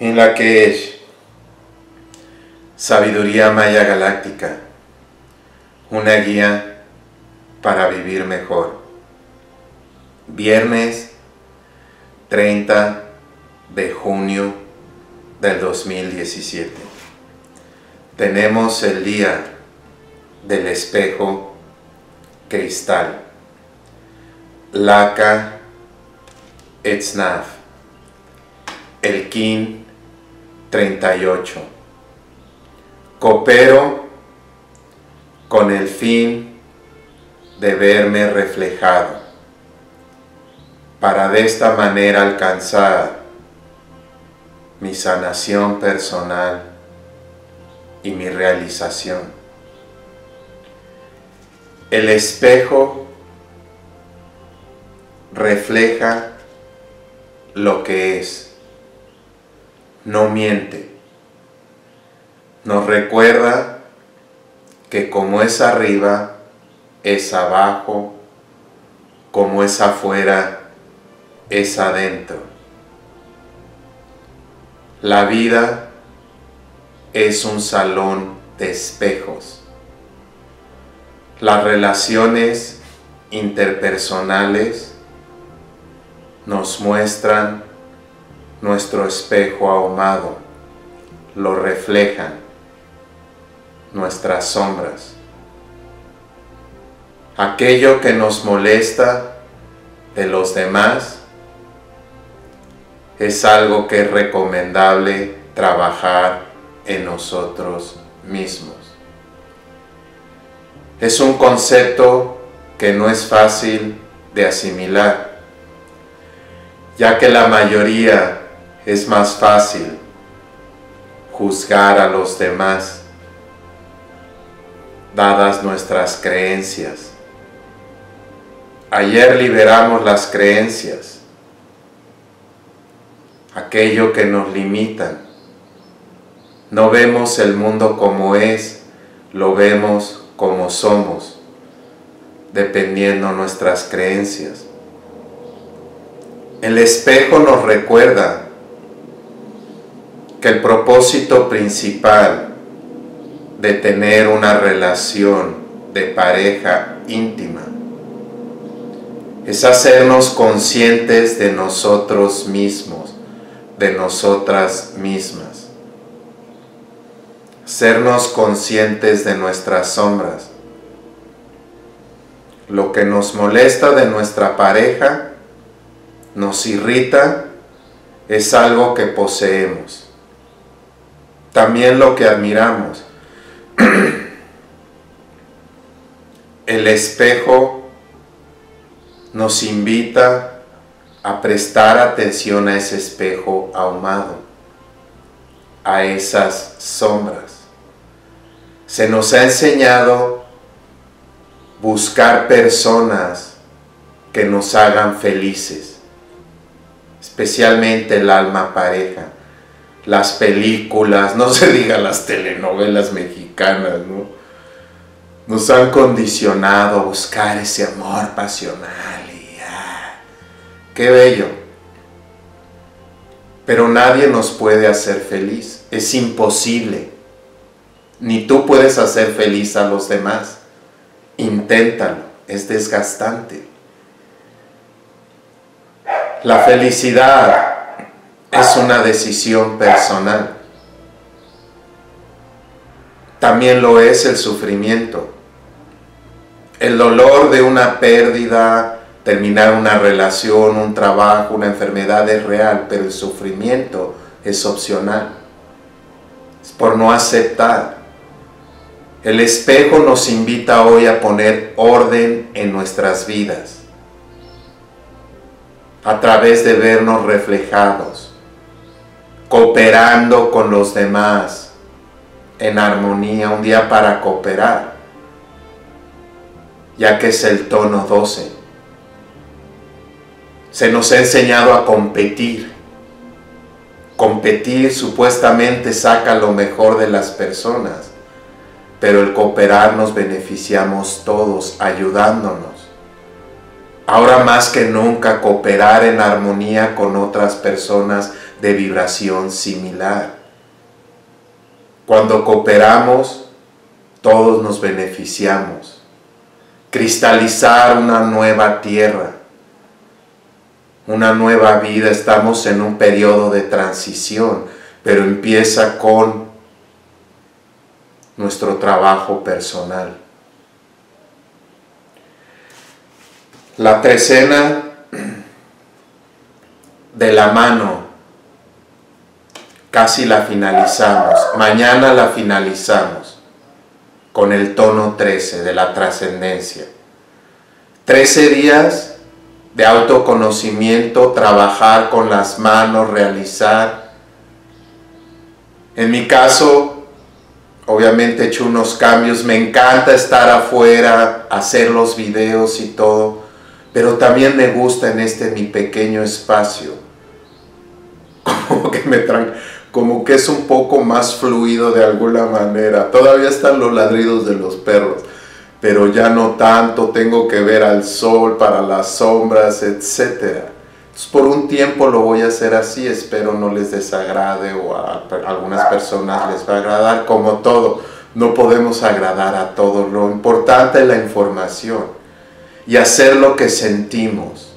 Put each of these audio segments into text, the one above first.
en la que es Sabiduría Maya Galáctica, una guía para vivir mejor. Viernes 30 de junio del 2017. Tenemos el día del espejo cristal. Laka Etznaf. El Kin 38. Coopero con el fin de verme reflejado, para de esta manera alcanzar mi sanación personal y mi realización. El espejo refleja lo que es, no miente. Nos recuerda que como es arriba, es abajo, como es afuera, es adentro. La vida es un salón de espejos. Las relaciones interpersonales nos muestran nuestro espejo ahumado, lo reflejan nuestras sombras. Aquello que nos molesta de los demás es algo que es recomendable trabajar en nosotros mismos. Es un concepto que no es fácil de asimilar, ya que la mayoría es más fácil juzgar a los demás, dadas nuestras creencias. Ayer liberamos las creencias, aquello que nos limitan. No vemos el mundo como es, lo vemos como somos, dependiendo nuestras creencias. El espejo nos recuerda que el propósito principal de tener una relación de pareja íntima es hacernos conscientes de nosotros mismos, de nosotras mismas. Sernos conscientes de nuestras sombras. Lo que nos molesta de nuestra pareja, nos irrita, es algo que poseemos. También lo que admiramos. El espejo nos invita a prestar atención a ese espejo ahumado, a esas sombras. Se nos ha enseñado buscar personas que nos hagan felices, especialmente el alma pareja. Las películas, no se diga las telenovelas mexicanas, ¿no? Nos han condicionado a buscar ese amor pasional y ¡qué bello! Pero nadie nos puede hacer feliz, es imposible. Ni tú puedes hacer feliz a los demás. Inténtalo, es desgastante. La felicidad es una decisión personal. También lo es el sufrimiento. El dolor de una pérdida, terminar una relación, un trabajo, una enfermedad es real, pero el sufrimiento es opcional. Es por no aceptar. El espejo nos invita hoy a poner orden en nuestras vidas, a través de vernos reflejados, cooperando con los demás, en armonía, un día para cooperar, ya que es el tono 12. Se nos ha enseñado a competir. Competir supuestamente saca lo mejor de las personas, pero el cooperar nos beneficiamos todos, ayudándonos. Ahora más que nunca cooperar en armonía con otras personas de vibración similar. Cuando cooperamos, todos nos beneficiamos. Cristalizar una nueva tierra, una nueva vida. Estamos en un periodo de transición, pero empieza con nuestro trabajo personal. La trecena de la mano, casi la finalizamos. Mañana la finalizamos con el tono 13 de la trascendencia. 13 días de autoconocimiento, trabajar con las manos, realizar. En mi caso, obviamente he hecho unos cambios. Me encanta estar afuera, hacer los videos y todo. Pero también me gusta en mi pequeño espacio, como que es un poco más fluido de alguna manera. Todavía están los ladridos de los perros, pero ya no tanto. Tengo que ver al sol para las sombras, etc. Entonces, por un tiempo lo voy a hacer así. Espero no les desagrade, o a algunas personas les va a agradar. Como todo, no podemos agradar a todos. Lo importante es la información y hacer lo que sentimos.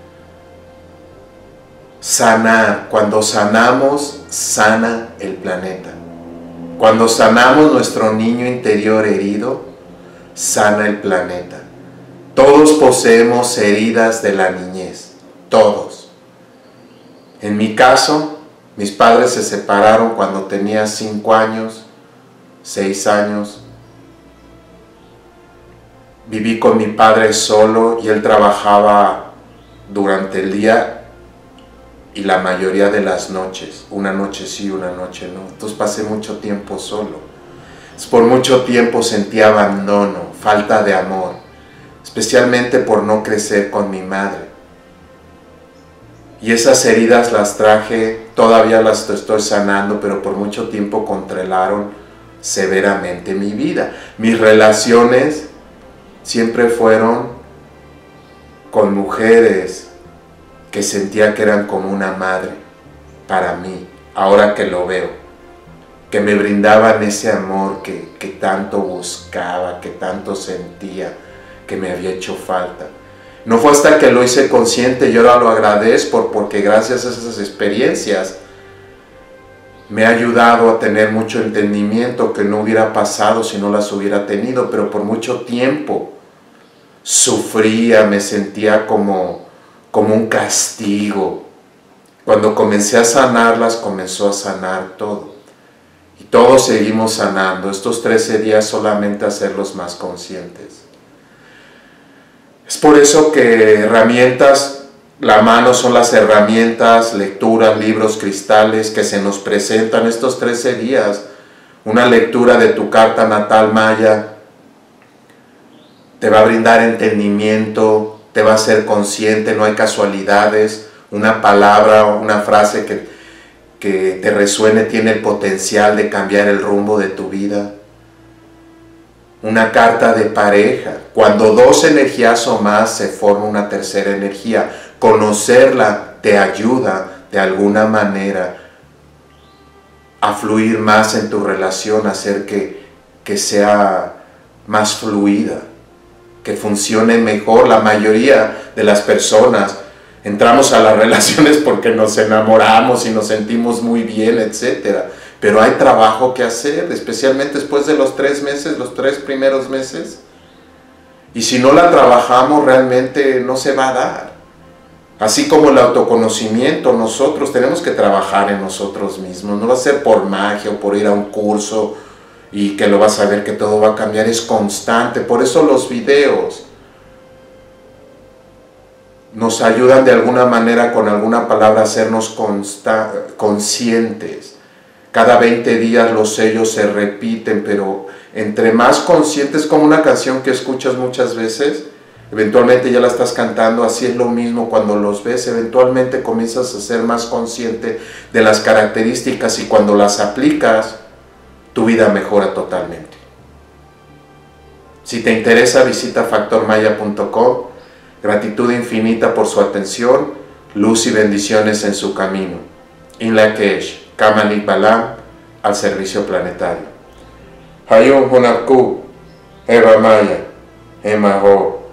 Sanar. Cuando sanamos, sana el planeta. Cuando sanamos nuestro niño interior herido, sana el planeta. Todos poseemos heridas de la niñez. Todos. En mi caso, mis padres se separaron cuando tenía 5 años, 6 años. Viví con mi padre solo y él trabajaba durante el día y la mayoría de las noches. Una noche sí, una noche no. Entonces pasé mucho tiempo solo. Por mucho tiempo sentí abandono, falta de amor, especialmente por no crecer con mi madre. Y esas heridas las traje, todavía las estoy sanando, pero por mucho tiempo controlaron severamente mi vida. Mis relaciones siempre fueron con mujeres que sentía que eran como una madre para mí, ahora que lo veo, que me brindaban ese amor que tanto buscaba, que tanto sentía, que me había hecho falta. No fue hasta que lo hice consciente, y ahora lo agradezco porque gracias a esas experiencias me ha ayudado a tener mucho entendimiento que no hubiera pasado si no las hubiera tenido, pero por mucho tiempo sufría, me sentía como un castigo. Cuando comencé a sanarlas, comenzó a sanar todo. Y todos seguimos sanando. Estos 13 días solamente hacerlos más conscientes. Es por eso que herramientas, la mano son las herramientas, lecturas, libros, cristales que se nos presentan estos 13 días. Una lectura de tu carta natal maya te va a brindar entendimiento, te va a hacer consciente, no hay casualidades. Una palabra o una frase que te resuene tiene el potencial de cambiar el rumbo de tu vida. Una carta de pareja. Cuando 2 energías o más se forma una tercera energía. Conocerla te ayuda de alguna manera a fluir más en tu relación, a hacer que sea más fluida, que funcione mejor. La mayoría de las personas entramos a las relaciones porque nos enamoramos y nos sentimos muy bien, etc. Pero hay trabajo que hacer, especialmente después de los 3 meses, los 3 primeros meses. Y si no la trabajamos, realmente no se va a dar. Así como el autoconocimiento, nosotros tenemos que trabajar en nosotros mismos. No va a ser por magia o por ir a un curso y que lo vas a ver que todo va a cambiar. Es constante. Por eso los videos nos ayudan de alguna manera, con alguna palabra, a hacernos conscientes. Cada 20 días los sellos se repiten, pero entre más conscientes, como una canción que escuchas muchas veces, eventualmente ya la estás cantando. Así es lo mismo cuando los ves, eventualmente comienzas a ser más consciente de las características, y cuando las aplicas, tu vida mejora totalmente. Si te interesa, visita factormaya.com. gratitud infinita por su atención, luz y bendiciones en su camino. In Lakesh, Kamanik Balam, al servicio planetario. Hayum Hunapku, Eva Maya, Emaho.